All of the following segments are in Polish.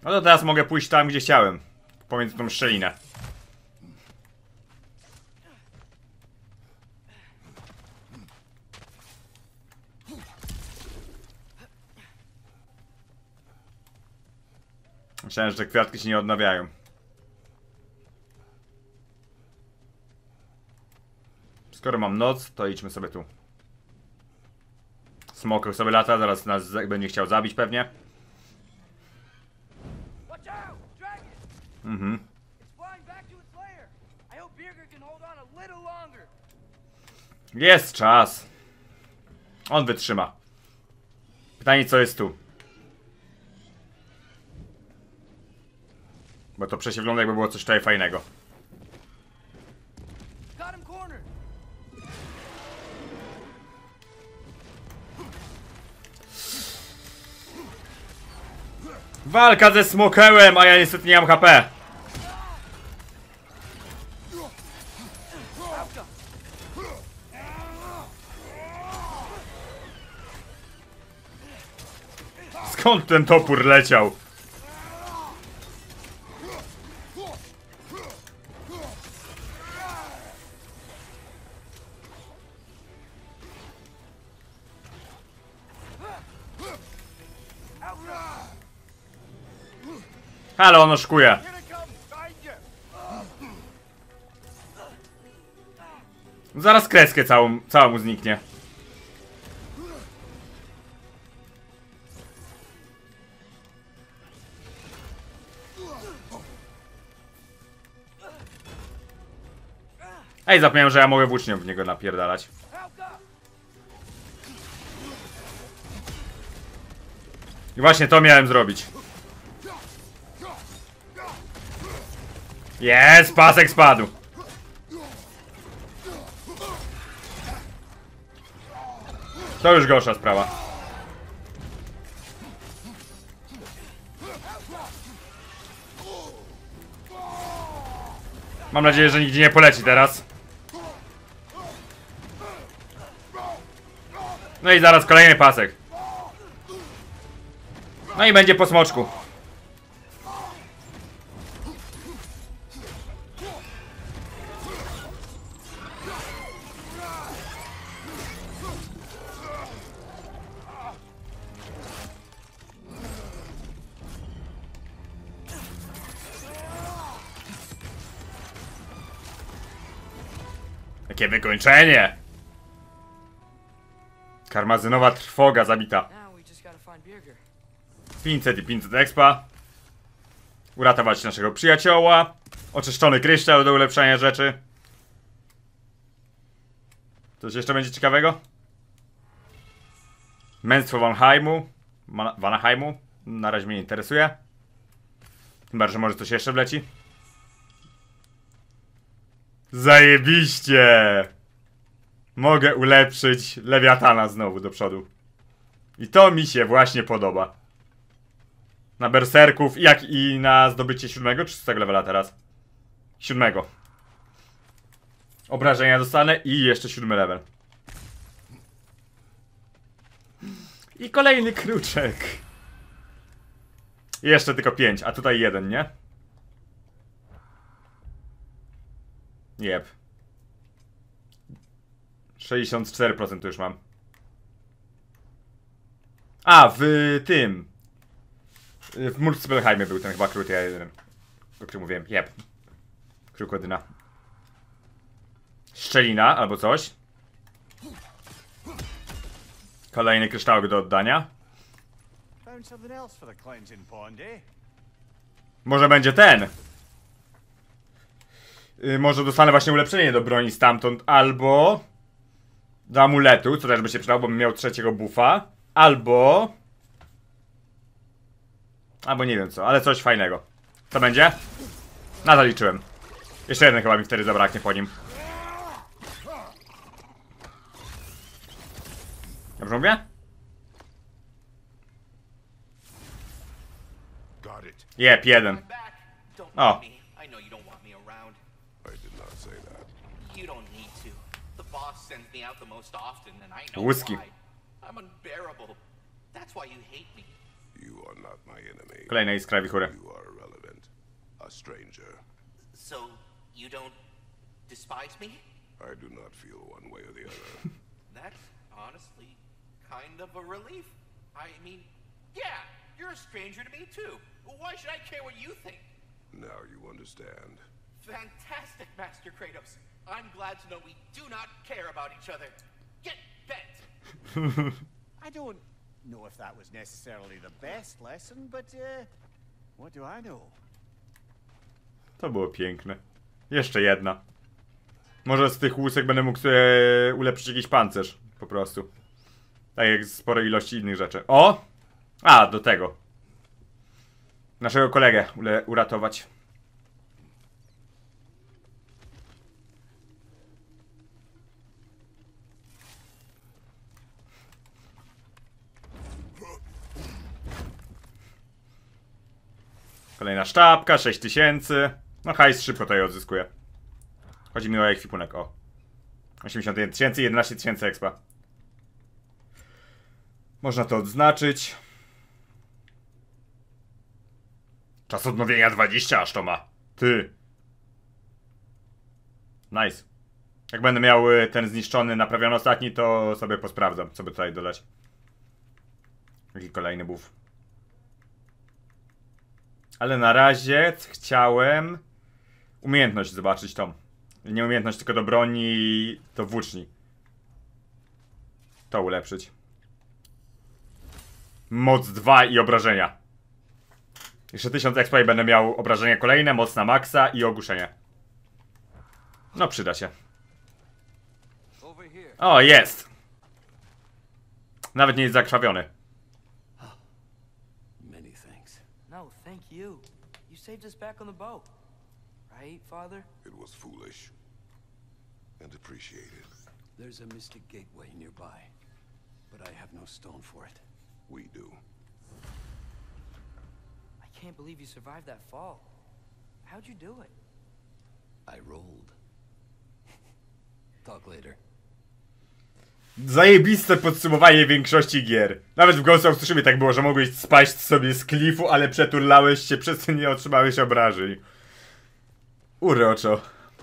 No to teraz mogę pójść tam, gdzie chciałem. Pomiędzy tą szczelinę. Myślałem, że te kwiatki się nie odnawiają. Skoro mam noc, to idźmy sobie tu. Smok sobie lata, zaraz nas będzie chciał zabić pewnie. Mhm. Jest czas. On wytrzyma. Pytanie, co jest tu? Bo to przecież wygląda, jakby było coś tutaj fajnego. Walka ze smokełem, a ja niestety nie mam HP. Skąd ten topór leciał? Halo, on oszukuje. Zaraz kreskę całą mu zniknie. Ej, zapomniałem, że ja mogę włócznią w niego napierdalać. I właśnie to miałem zrobić. Jest, pasek spadł. To już gorsza sprawa. Mam nadzieję, że nigdzie nie poleci teraz. No i zaraz kolejny pasek. No i będzie po smoczku. Jakie wykończenie! Karmazynowa trwoga zabita. 500 i 500 expa. Uratować naszego przyjacioła. Oczyszczony kryształ do ulepszania rzeczy. Coś jeszcze będzie ciekawego? Męstwo Vanaheimu. Na razie mnie nie interesuje. Tym bardziej, że może coś jeszcze wleci. Zajebiście! Mogę ulepszyć Lewiatana znowu do przodu. I to mi się właśnie podoba. Na berserków, jak i na zdobycie 7 czy 6 levela teraz? 7. Obrażenia dostanę i jeszcze 7 level. I kolejny kruczek. I jeszcze tylko 5, a tutaj 1, nie? Jep. 64% to już mam. A, w tym. W Muspelheimie był ten chyba krut, ja jeden. O którym mówiłem. Jep. Krukodyna. Szczelina albo coś. Kolejny kryształek do oddania. Może będzie ten. Może dostanę właśnie ulepszenie do broni stamtąd, albo do amuletu, co też by się przydało, bo bym miał 3 buffa. Albo nie wiem co, ale coś fajnego. Co będzie? Na zaliczyłem. Jeszcze jeden chyba mi wtedy zabraknie po nim. Dobrze mówię? Jep, jeden. O. Whisky. I'm unbearable. That's why you hate me. You are not my enemy. Kolejna iskra wichury. You are irrelevant. A stranger. So, you don't despise me? I do not feel one way or the other. That's honestly kind of a relief. I mean, yeah, you're a stranger to me too. Why should I care what you think? Now you understand. Fantastic, Master Kratos. I'm glad to know we do not care about each other. Get bent! I don't know if that was necessarily the best lesson, but what do I know? To było piękne. Jeszcze jedna. Może z tych łusek będę mógł ulepszyć jakiś pancerz. Po prostu. Tak jak spore ilości innych rzeczy. O! A, do tego. Naszego kolegę uratować. Kolejna sztabka, 6000. No hajs szybko tutaj odzyskuję. Chodzi mi o ekwipunek, o. 81 000, 11 000 expa. Można to odznaczyć. Czas odnowienia 20 aż to ma. Ty. Nice. Jak będę miał ten zniszczony, naprawiony ostatni, to sobie posprawdzam, co by tutaj dodać. Jaki kolejny buff. Ale na razie chciałem umiejętność zobaczyć tą. Nie umiejętność, tylko do broni, do włóczni. To ulepszyć. Moc 2 i obrażenia. Jeszcze 1000 expa i będę miał obrażenia kolejne, moc na maksa i ogłuszenie. No przyda się. O, jest! Nawet nie jest zakrwawiony. Many thanks. No, thank you. You saved us back on the boat. Right, Father? It was foolish. And appreciated. There's a mystic gateway nearby, but I have no stone for it. We do. I can't believe you survived that fall. How'd you do it? I rolled. Talk later. Zajebiste podsumowanie większości gier. Nawet w Ghost of Tsushima tak było, że mogłeś spaść sobie z klifu, ale przeturlałeś się, przez co nie otrzymałeś obrażeń. Uroczo.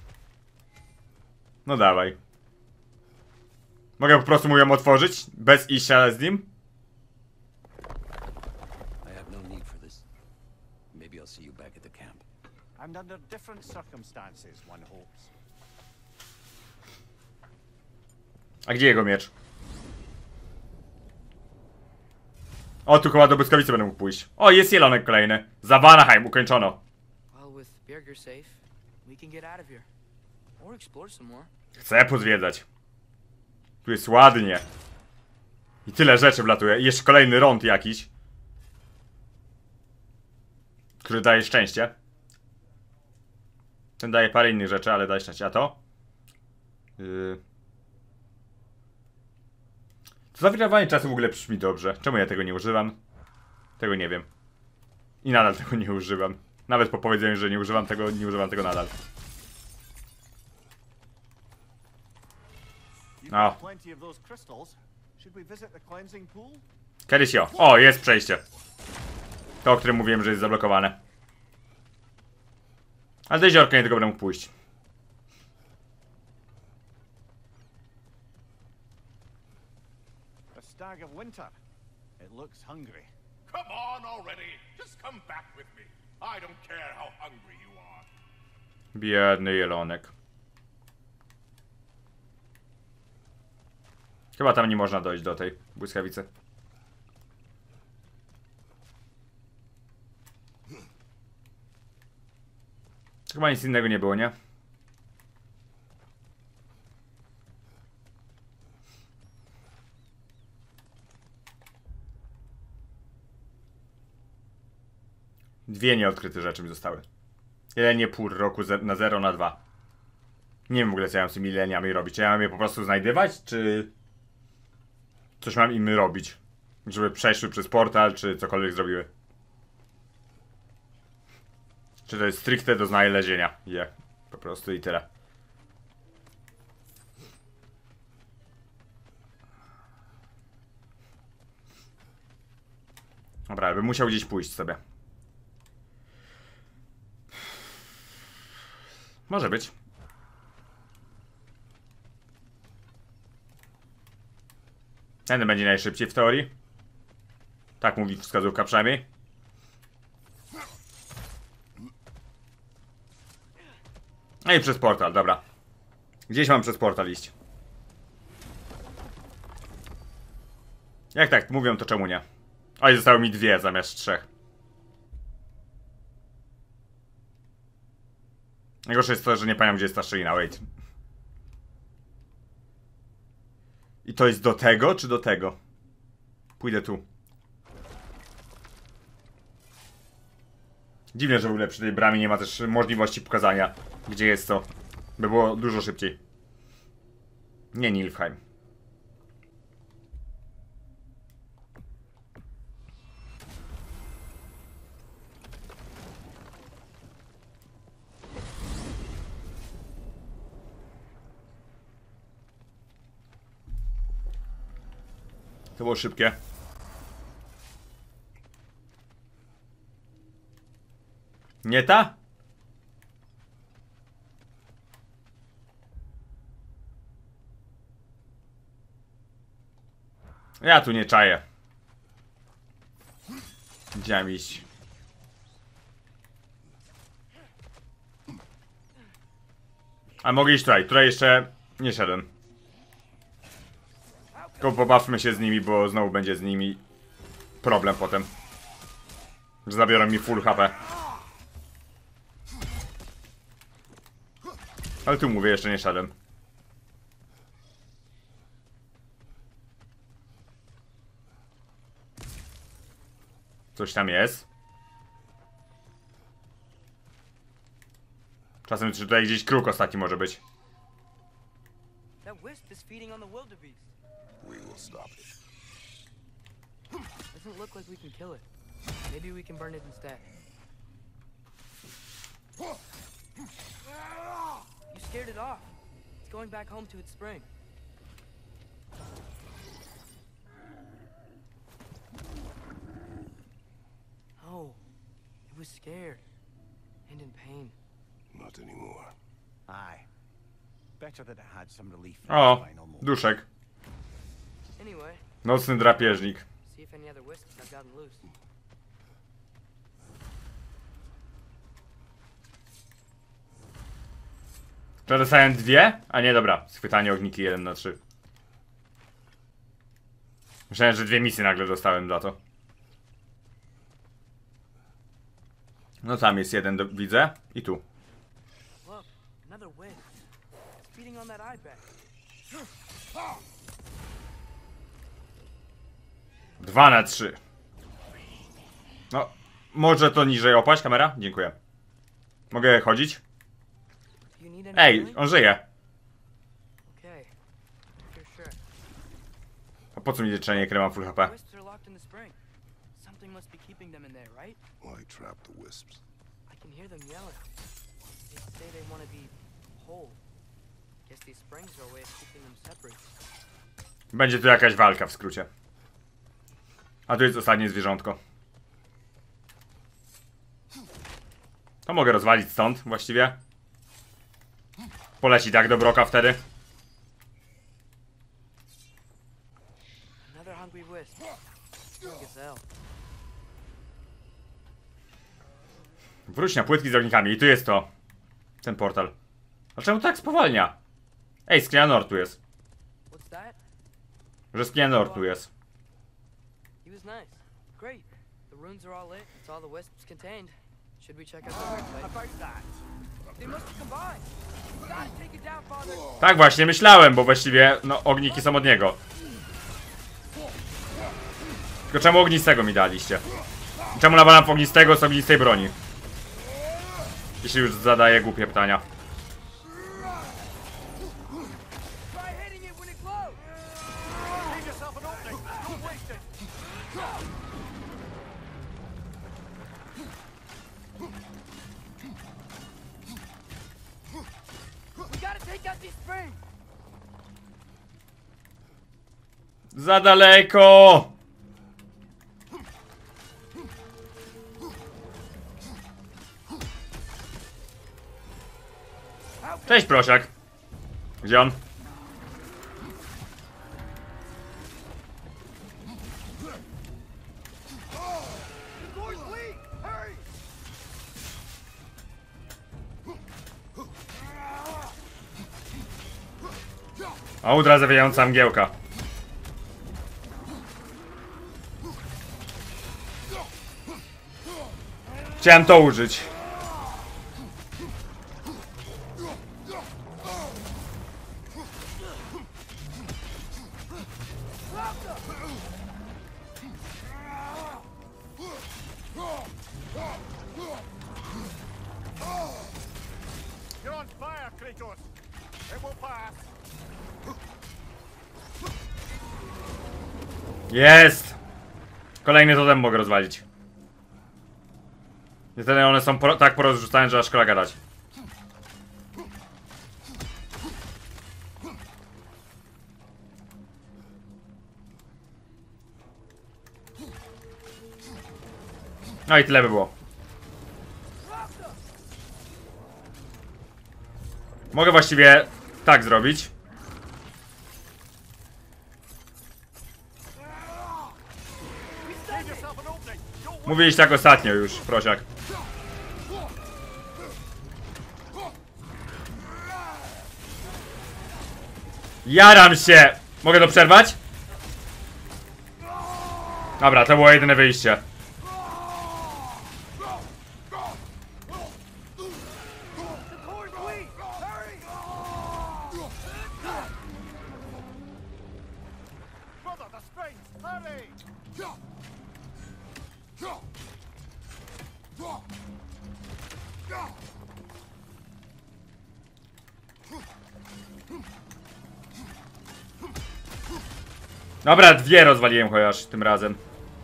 No dawaj. Mogę po prostu mu ją otworzyć? Bez iścia z nim? I have no need for this. Maybe I'll see you back at the camp. And under different circumstances, one hopes. A gdzie jego miecz? O, tu chyba do błyskawicy będę mógł pójść. O, jest jelonek kolejny. Za Vanaheim, ukończono. Well, with Birger safe, we can get out of here. Or explore some more. Chcę pozwiedzać. Tu jest ładnie. I tyle rzeczy wlatuje. I jeszcze kolejny rąd jakiś. Który daje szczęście. Ten daje parę innych rzeczy, ale daje szczęście. A to? To zawirawanie czasu w ogóle brzmi dobrze. Czemu ja tego nie używam? Tego nie wiem. I nadal tego nie używam. Nawet po powiedzeniu, że nie używam tego nadal. O. Plenty of those crystals. Should we visit the cleansing pool? Kiedyś jo. O, jest przejście. To, o którym mówiłem, że jest zablokowane. Ale do jeziorka nie tylko będę mógł pójść. A stag of winter. It looks hungry. Come on already. Just come back with me. I don't care how hungry you are. Biedny jelonek. Chyba tam nie można dojść do tej błyskawicy. Chyba nic innego nie było, nie? Dwie nieodkryte rzeczy mi zostały. Jelenie pór roku na 0 na 2. Nie wiem w ogóle co ja mam z tymi jeleniami robić. Czy ja mam je po prostu znajdywać, czy coś mam im robić? Żeby przeszły przez portal, czy cokolwiek zrobiły. Czy to jest stricte do znalezienia? Po prostu i tyle. Dobra, bym musiał gdzieś pójść sobie. Może być. Ten będzie najszybciej w teorii. Tak mówi wskazówka przynajmniej. No i przez portal, dobra. Gdzieś mam przez portal iść. Jak tak mówią, to czemu nie? Oj, zostały mi 2 zamiast 3. Najgorsze jest to, że nie pamiętam, gdzie jest ta szczelina, wait. I to jest do tego, czy do tego? Pójdę tu. Dziwne, że w ogóle przy tej bramie nie ma też możliwości pokazania, gdzie jest to. By było dużo szybciej. Nie Nilfheim. To było szybkie. Nie ta? Ja tu nie czaję. Gdzie mam iść? A mogę iść tutaj. Tutaj jeszcze nie szedłem. Tylko pobawmy się z nimi, bo znowu będzie z nimi problem potem. Że zabiorą mi full HP. Ale tu mówię, jeszcze nie szedłem. Coś tam jest. Czasem czy tutaj gdzieś kruk ostatni może być. That wisp is feeding on the wildebeest. We will stop it. Doesn't look like we can kill it. Maybe we can burn it instead. You scared it off. It's going back home to its spring. Oh, it was scared and in pain. Not anymore. Aye. Better that it had some relief in O, its final moment. duszek. Anyway, Nocny drapieżnik. see if any other wisps have gotten loose. Czy dostałem 2? A nie, dobra. Schwytanie ogniki 1 na 3. Myślałem, że 2 misje nagle dostałem za to. No tam jest jeden, widzę. I tu. Look, another wisp. It's feeding on that eye bag. 2 na 3. No, może to niżej opaść kamera? Dziękuję. Mogę chodzić? Do you need any Ej, healing? on żyje. Okay, you're sure. A po co mi leczenie, jak mam full HP? Wisps are locked in the spring. Something must be keeping them in there, right? Why trap the wisps? I can hear them yelling. They say they want to be whole. Guess these springs are a way of keeping them separate. Będzie tu jakaś walka w skrócie. A tu jest ostatnie zwierzątko. To mogę rozwalić stąd właściwie. Poleci tak do Broka wtedy. Another hungry wisp. Gazelle. Wróć na płytki z ognikami i tu jest to. Ten portal. A czemu tak spowalnia? Ej, Sklianor tu jest. What's that? Że Sklianor tu jest. He was nice. Great. The runes are all lit. It's all the wisps contained. Should we check out the website? About that. They must have combined. We gotta take it down, father. Tak właśnie myślałem, bo właściwie, no, ogniki są od niego. Tylko czemu ognistego mi daliście? Czemu nawalam w ognistego z ognistej broni? Jeśli już zadaję głupie pytania. Try hitting it when it glows. Leave yourself an opening. Don't waste it. We gotta take out these springs. Za daleko! Cześć, prosiak. Gdzie on? Ołdra zawijająca mgiełka. Chciałem to użyć. You're on fire, Kratos. It will pass. Jest! Kolejny totem mogę rozwalić. Niestety one są tak porozrzucane, że aż szkoda gadać. No i tyle by było. Mogę właściwie tak zrobić. Mówiłeś tak ostatnio już, prosiak. Jaram się! Mogę to przerwać? Dobra, to było jedyne wyjście. Brother, the springs! Hurry! Dobra, dwie rozwaliłem chociaż tym razem.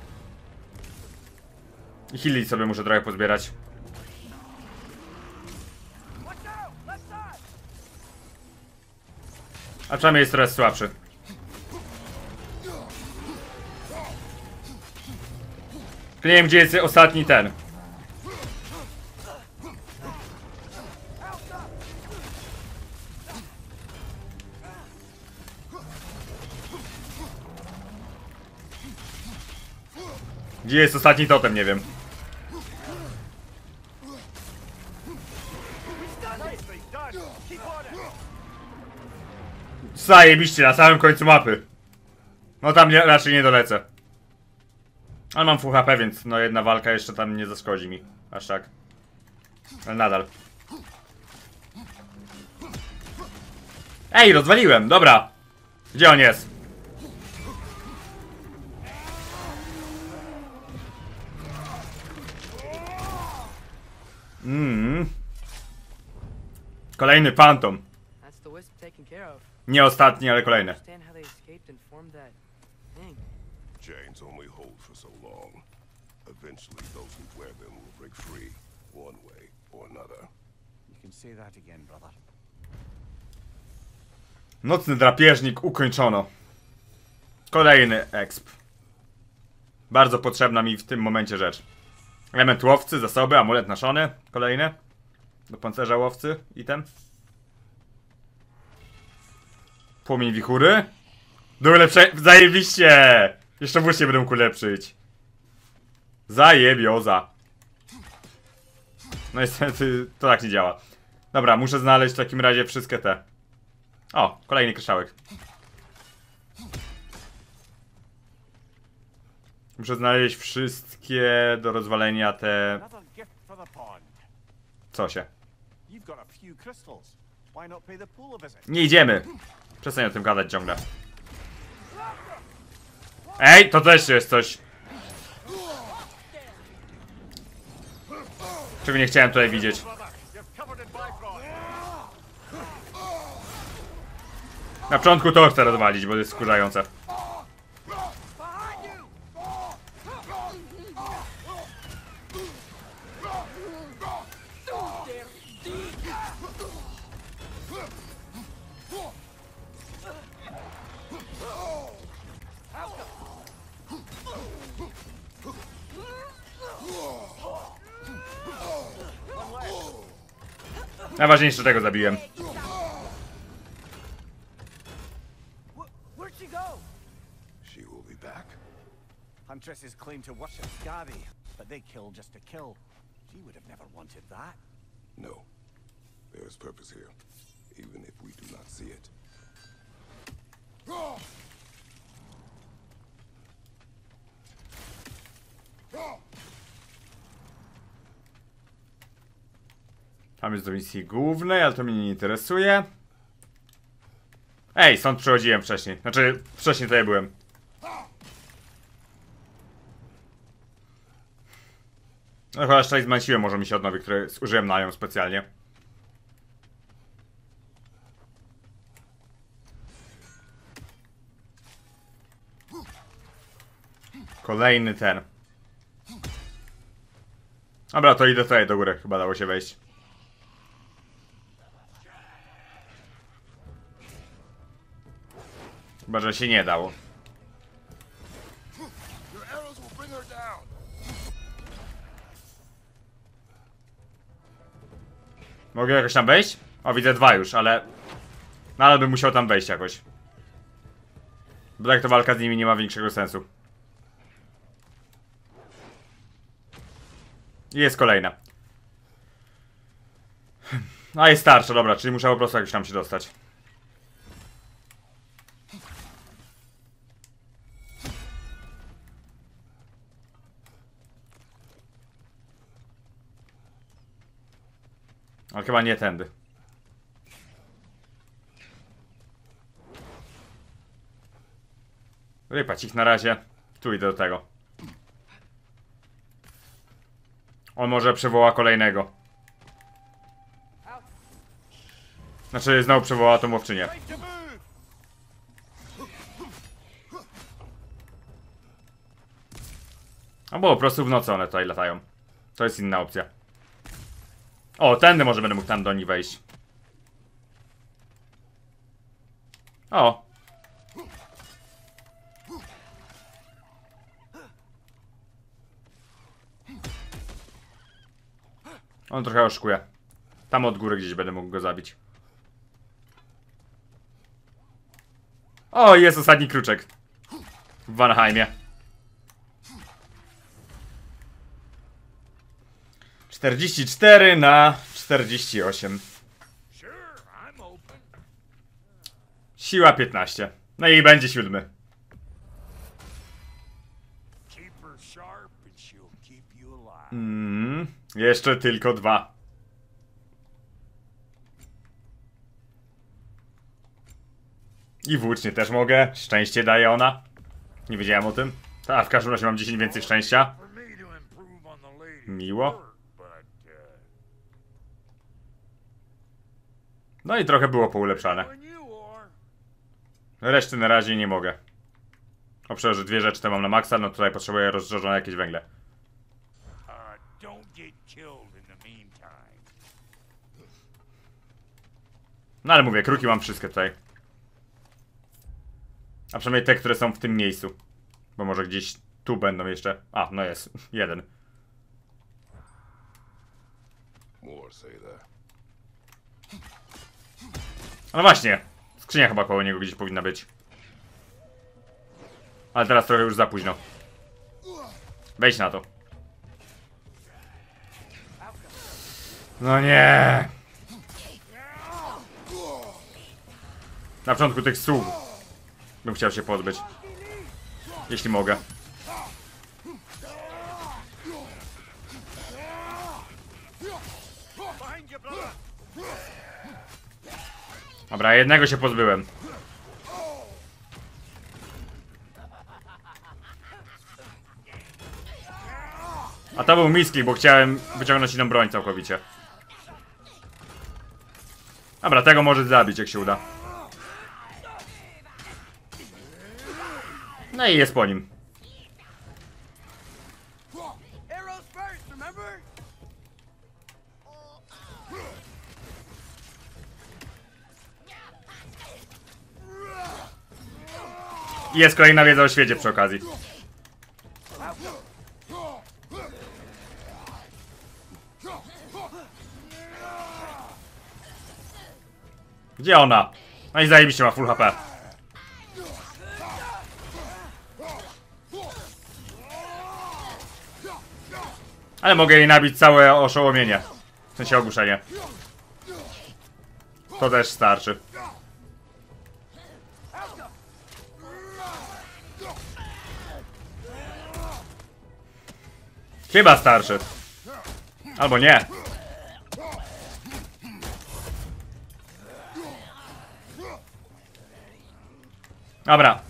I healy sobie muszę trochę pozbierać. A przynajmniej jest trochę słabszy. Nie wiem, gdzie jest ostatni ten. Gdzie jest ostatni totem, nie wiem. Zajebiście, na samym końcu mapy. No tam raczej nie dolecę. Ale mam full HP, więc no jedna walka jeszcze tam nie zaszkodzi mi. Aż tak. Ale nadal. Ej, rozwaliłem, dobra. Gdzie on jest? Kolejny Phantom. That's the wisp taken care of. Nie ostatni, ale kolejny. Understand how they escaped and formed that thing. Chains only hold for so long. Eventually, those who wear them will break free, one way or another. You can say that again, brother. Nocny drapieżnik ukończono. Kolejny exp. Bardzo potrzebna mi w tym momencie rzecz. Element łowcy, zasoby, amulet naszony. Kolejny. Do pancerza łowcy, item. Płomień wichury. Do ulepszenia. Zajebiście! Jeszcze właśnie będę mógł ulepszyć. Zajebioza. No niestety to tak nie działa. Dobra, muszę znaleźć w takim razie wszystkie te. O, kolejny kryształek. Muszę znaleźć wszystkie do rozwalenia te... Another gift for the pond. Co się? You've got a few crystals. Why not pay the pool a visit? Nie idziemy! Przestań o tym gadać ciągle. Ej, to też jest coś. Czego nie chciałem tutaj widzieć. Brother, you're covered in Bifrost. Na początku to chcę rozwalić, bo jest skurzające. Najważniejsze, tego zabiłem. She will be back. Huntresses claim to worship Skadi, but they kill just to kill. She would have never wanted that. No. There is purpose here, even if we do not see it. Tam jest do misji głównej, ale to mnie nie interesuje. Ej, stąd przychodziłem wcześniej. Znaczy, wcześniej tutaj byłem. No chyba jeszcze zmęciłem może mi się odnowi, które użyłem na nią specjalnie. Kolejny ten. Dobra, to idę tutaj do góry. Chyba dało się wejść. Chyba, że się nie dało. Your arrows will bring her down. Mogę jakoś tam wejść? O, widzę dwa już, ale... Nadal bym musiał tam wejść jakoś. Bo tak to walka z nimi nie ma większego sensu. I jest kolejna. A jest starsza, dobra, czyli muszę po prostu jakoś tam się dostać. Ale chyba nie tędy. Rypać ich na razie. Tu idę do tego. On może przywoła kolejnego. Znaczy znowu przywoła tą łowczynię. Albo po prostu w nocy one tutaj latają. To jest inna opcja. O, tędy może będę mógł tam do nich wejść. O. On trochę oszukuje. Tam od góry gdzieś będę mógł go zabić. O, jest ostatni kruczek. W Vanaheimie. 44 na 48. Siła 15. No i będzie 7. Jeszcze tylko 2. I włócznie też mogę. Szczęście daje ona. Nie wiedziałem o tym. A w każdym razie mam 10 więcej szczęścia. Miło. No i trochę było poulepszane. Reszty na razie nie mogę. Oprócz, że 2 rzeczy to mam na maksa, no tutaj potrzebuję rozżarzone jakieś węgle. No ale mówię, kruki mam wszystkie tutaj. A przynajmniej te, które są w tym miejscu. Bo może gdzieś tu będą jeszcze. A, no jest. 1. More say that. No właśnie. Skrzynia chyba koło niego gdzieś powinna być. Ale teraz trochę już za późno. Wejdź na to. No nie. Na początku tych słów bym chciał się pozbyć. Jeśli mogę. Dobra, jednego się pozbyłem. A to był misklik, bo chciałem wyciągnąć inną broń całkowicie. Dobra, tego może zabić, jak się uda. No i jest po nim. I jest kolejna wiedza o świecie przy okazji. Gdzie ona? No i zajebiście ma full HP. Ale mogę jej nabić całe oszołomienie. W sensie ogłuszenie. To też starczy. Chyba starszy. Albo nie. Dobra.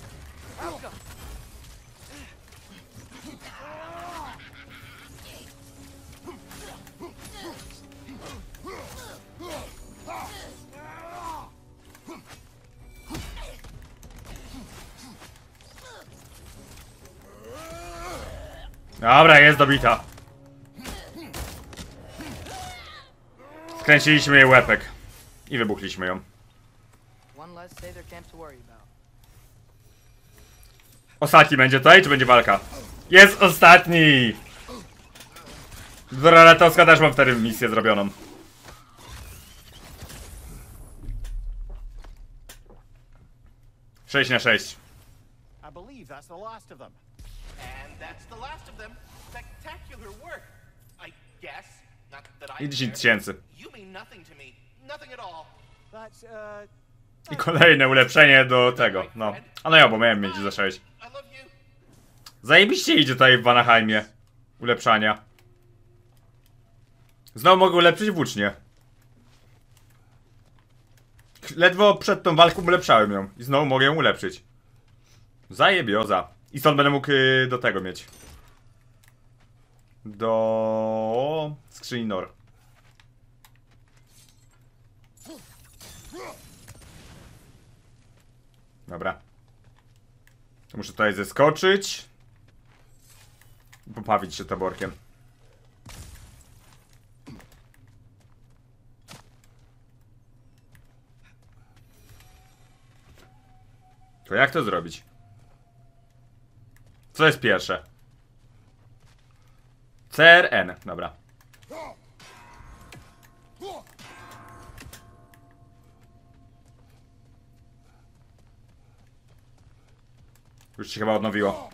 Dobra, jest dobita. Skręciliśmy jej łepek. I wybuchliśmy ją. One less Sather camp to worry about. Ostatni będzie tutaj, czy będzie walka? Jest ostatni! Doraletowska też mam wtedy misję zrobioną. Sześć na 6. I believe that's the last of them. And that's the last of them. Spectacular work, I guess. Not that I I 10 care. tysięcy. You mean nothing to me. Nothing at all. That's, I kolejne ulepszenie do tego, no. A no ja, bo miałem mieć za 6. I love you. Zajebiście idzie tutaj w Vanaheimie. Ulepszania. Znowu mogę ulepszyć włócznie. Ledwo przed tą walką ulepszałem ją. I znowu mogę ją ulepszyć. Zajebioza. I stąd będę mógł do tego mieć. Do skrzyni Nor. Dobra. To muszę tutaj zeskoczyć. I pobawić się taborkiem. To jak to zrobić? Co jest pierwsze? CRN, dobra. Już się chyba odnowiło.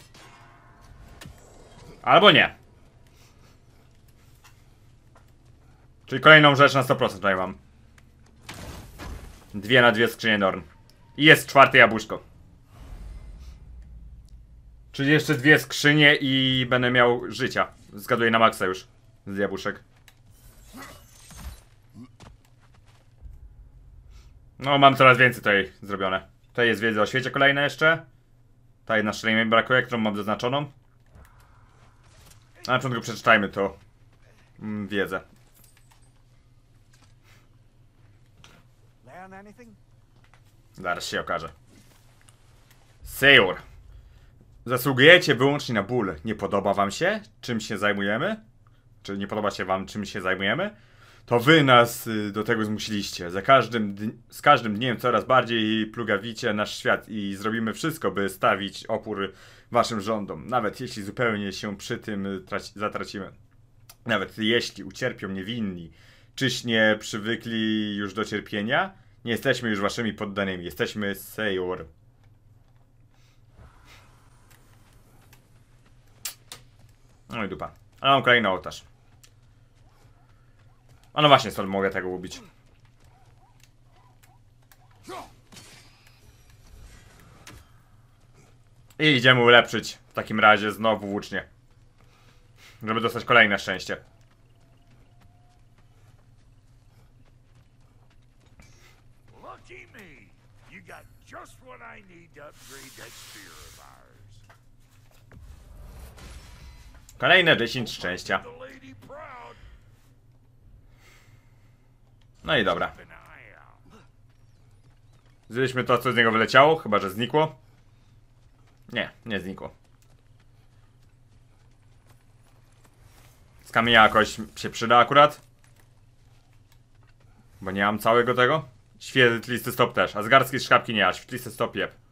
Albo nie. Czyli kolejną rzecz na 100% tutaj mam. 2 na 2 skrzynie Norn. I jest 4 jabłuszko. Czyli jeszcze 2 skrzynie i będę miał życia. Zgaduję na maksa już. Z jabłuszek. No, mam coraz więcej tutaj zrobione. Tutaj jest wiedza o świecie kolejna jeszcze. Ta jedna szczelina mi brakuje, którą mam zaznaczoną. A na początku przeczytajmy to. Wiedzę. learn anything? Zaraz się okaże. Sejur. Zasługujecie wyłącznie na ból. Nie podoba wam się, czym się zajmujemy? Czy nie podoba się wam, czym się zajmujemy? To wy nas do tego zmusiliście. Z każdym dniem coraz bardziej plugawicie nasz świat i zrobimy wszystko, by stawić opór waszym rządom. Nawet jeśli zupełnie się przy tym zatracimy. Nawet jeśli ucierpią niewinni. Czyż nie przywykli już do cierpienia? Nie jesteśmy już waszymi poddanymi. Jesteśmy Sejur. No i dupa. Ale mam kolejny ołtarz. A no właśnie, stąd mogę tego ubić. I idziemy ulepszyć w takim razie znowu włócznie. Żeby dostać kolejne szczęście. Lucky me. You got just what I need to upgrade that spear of ours. Kolejne 10 szczęścia. The lady proud. No i dobra. Keep an eye out. Zjedliśmy to, co z niego wyleciało, chyba że znikło. Nie, nie znikło. Z kamienia jakoś się przyda akurat. Bo nie mam całego tego. Świetlisty stop też, a z garstki szkapki nie, a świetlisty stop jeb.